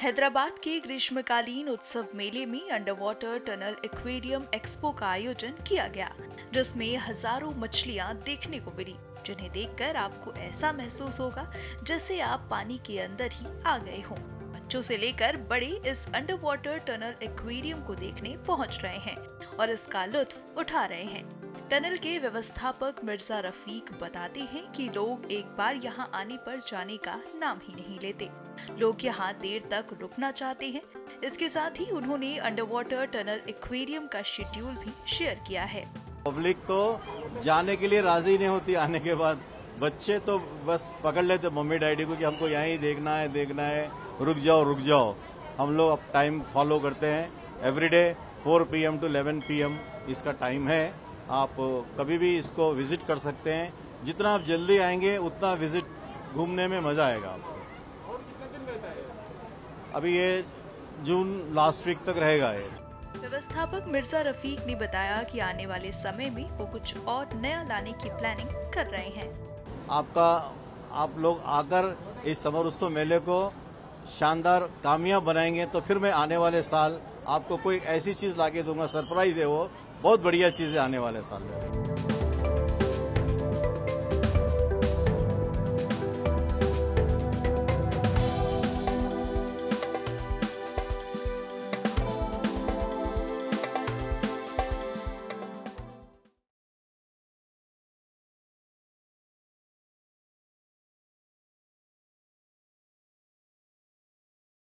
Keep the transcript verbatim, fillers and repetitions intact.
हैदराबाद के ग्रीष्मकालीन उत्सव मेले में underwater tunnel aquarium expo का आयोजन किया गया, जिसमें हजारों मछलियां देखने को मिली, जिन्हें देखकर आपको ऐसा महसूस होगा जैसे आप पानी के अंदर ही आ गए हों। बच्चों से लेकर बड़े इस अंडर वाटर टनल एक्वेरियम को देखने पहुंच रहे हैं और इसका लुत्फ उठा रहे हैं। टनल के व्यवस्थापक मिर्जा रफीक बताते हैं कि लोग एक बार यहां आने पर जाने का नाम ही नहीं लेते। लोग यहां देर तक रुकना चाहते हैं। इसके साथ ही उन्होंने अंडर वाटर टनल एक्वेरियम का शेड्यूल भी शेयर किया है। पब्लिक तो जाने के लिए राजी नहीं होती, आने के बाद बच्चे तो बस पकड़ लेते मम्मी डैडी को कि हमको यहीं देखना है देखना है रुक जाओ रुक जाओ। हम लोग अब टाइम फॉलो करते हैं। Everyday four P M to eleven P M इसका टाइम है। आप कभी भी इसको विजिट कर सकते हैं। जितना आप जल्दी आएंगे उतना विजिट घूमने में मजा आएगा आपको। और कितना दिन रहता है? अभी ये जून लास्ट वीक तक रहेगा ये। व्यवस्थापक मिर्जा रफीक ने बताया कि आने वाले समय में वो कुछ और नया लाने की प्लानिंग कर रहे हैं। आपका आप लोग आकर इस समर उत्सव मेले को शानदार कामयाब बनाएंगे तो फिर मैं आने वाले साल आपको कोई ऐसी चीज लाके दूंगा, सरप्राइज है वो, बहुत बढ़िया चीज है आने वाले साल में।